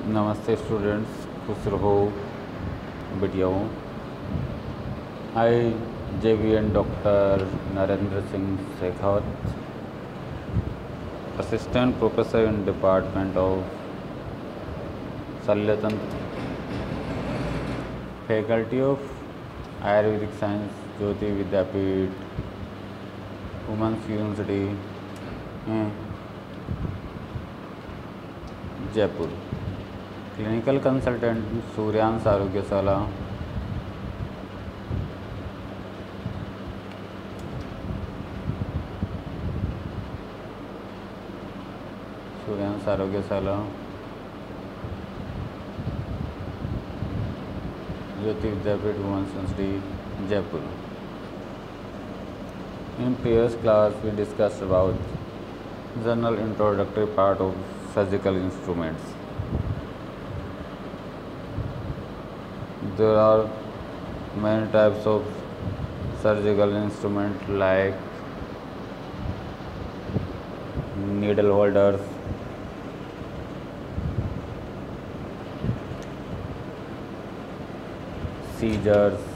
नमस्ते स्टूडेंट्स, खुश रहो बढ़ियाओं। I JVN doctor Narendra Singh Shekhawat, assistant professor in department of Shalyatantra, faculty of Ayurvedic science, Jyoti Vidyapeeth, women's university Jaipur. Clinical consultant Suryansh Arogyashala, Suryansh Arogyashala, Jyoti Vidyapeeth, women's university Jaipur. In previous class we discussed about general introductory part of surgical instruments. There are many types of surgical instruments like needle holders, scissors,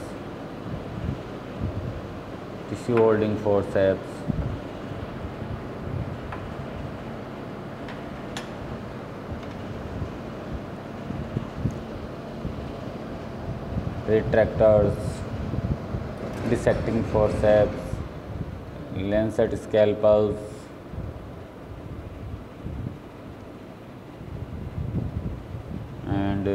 tissue holding forceps, retractors, dissecting forceps, lancet scalpels, and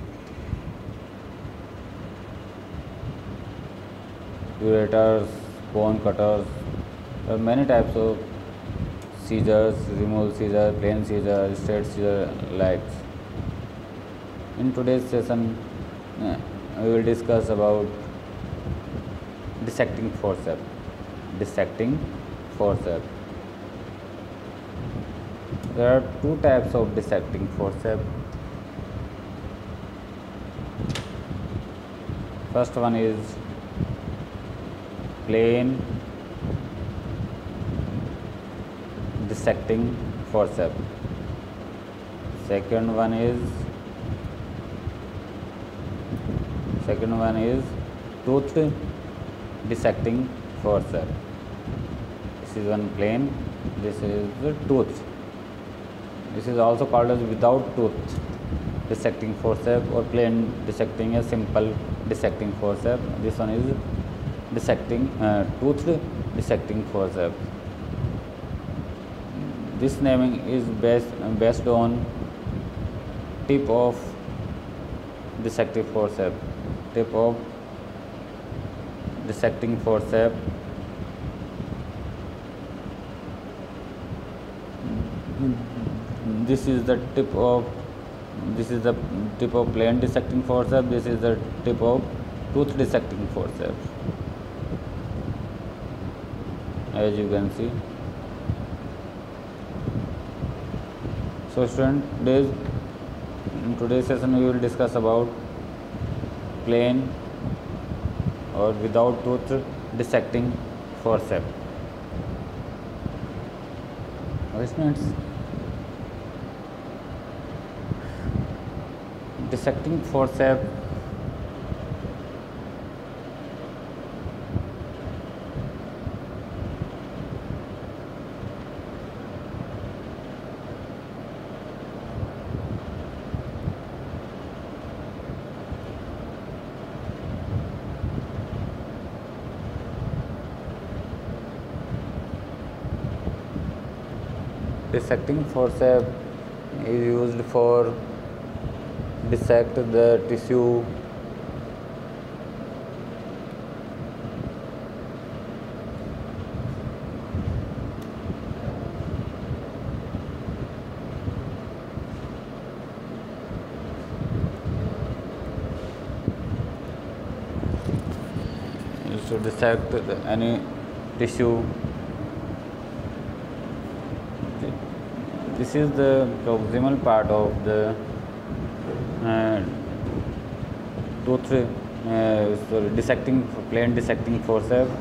curators, bone cutters. There are many types of scissors, removable scissors, plain scissors, straight scissors, likes. In today's session, we will discuss about dissecting forceps. Dissecting forceps. There are two types of dissecting forceps. First one is plain dissecting forceps. Second one is toothed dissecting forceps. This is one plain, this is the tooth. This is also called as without tooth dissecting forceps or plain dissecting, a simple dissecting forceps. This one is dissecting toothed dissecting forceps. This naming is based on tip of dissecting forceps. Tip of dissecting forceps. This is the tip of plain dissecting forceps. This is the tip of tooth dissecting forceps, as you can see. So student, in today's session we will discuss about plain or without tooth dissecting forceps. Okay, students, dissecting forceps dissecting forceps is used for dissect the tissue to dissect any tissue. This is the proximal part of the tooth dissecting plain dissecting forceps.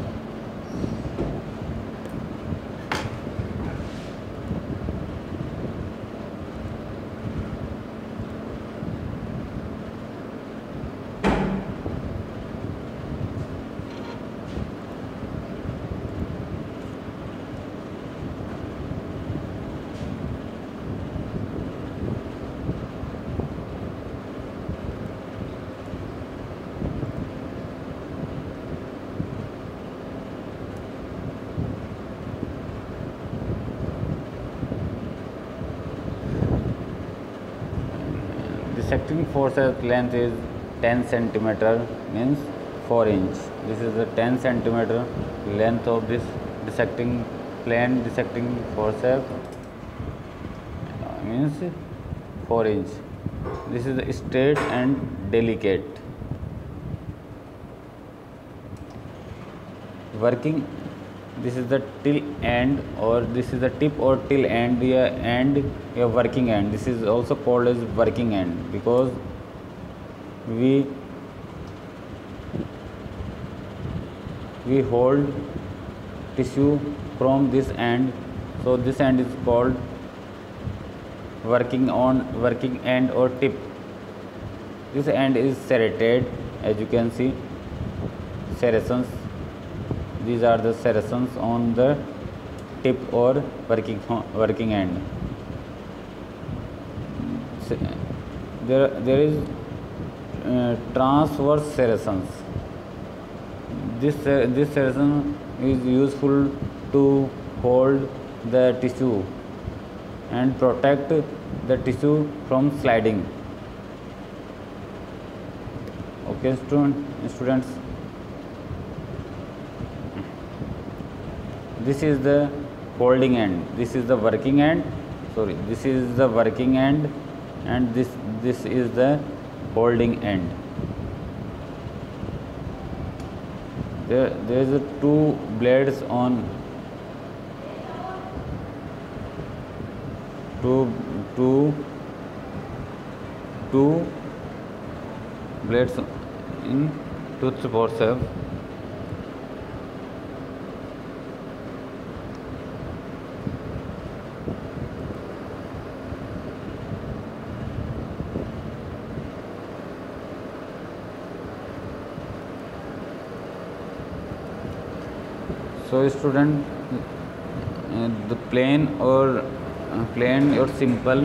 dissecting forceps length is 10 centimeter, means 4 inch. This is the 10 centimeter length of this plane dissecting forceps, means 4 inch. This is straight and delicate. Working, this is the till end, or this is the tip or till end, and a working end. This is also called as working end because we hold tissue from this end, so this end is called working end or tip. This end is serrated, as you can see, serrations. These are the serrations on the tip or working end. There is transverse serrations. This serration is useful to hold the tissue and protect the tissue from sliding. Okay, students. This is the holding end. This is the working end. This is the working end, and this is the holding end. There is two blades on two blades in tooth forceps. So student, the plain or simple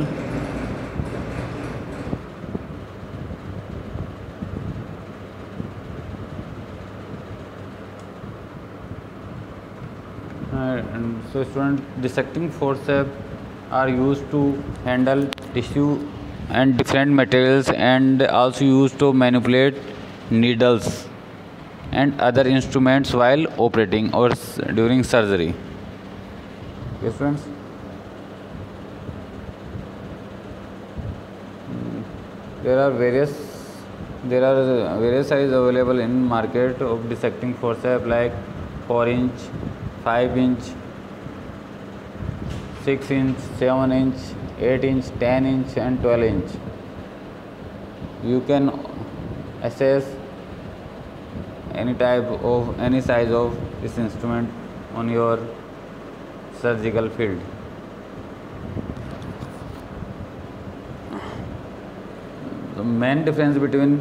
so student, dissecting forceps are used to handle tissue and different materials, and also used to manipulate needles and other instruments while operating or during surgery. Yes, friends. There are various sizes available in market of dissecting forceps, like 4 inch, 5 inch, 6 inch, 7 inch, 8 inch, 10 inch, and 12 inch. You can assess any size of this instrument on your surgical field. The main difference between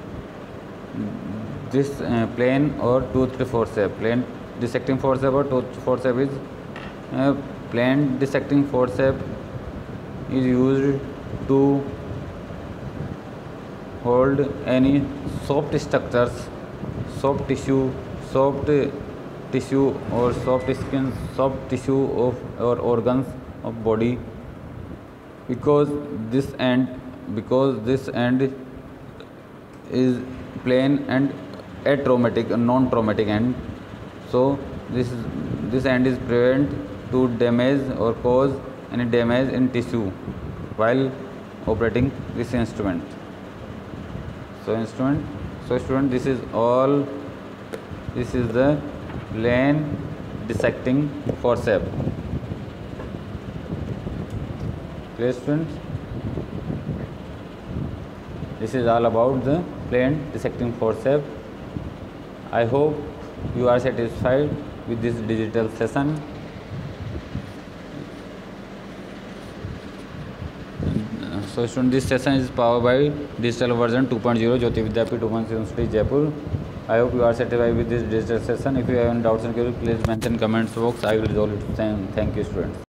this plain or toothed forceps, plain dissecting forceps or toothed forceps, is plain dissecting forceps is used to hold any soft structures, soft tissue or soft skin, soft tissue or organs of body, because this end is plain and non-traumatic end. So this end is prevent to damage or cause any damage in tissue while operating this instrument. So student, this is the plain dissecting forceps. Clear, students? This is all about the plain dissecting forceps. I hope you are satisfied with this digital session. So student, this session is powered by digital version 2.0 Jyoti Vidyapeeth Women's University Jaipur. I hope you are satisfied with this digital session. If you have any doubts and queries, please mention comments box. I will resolve it. Thank you, students.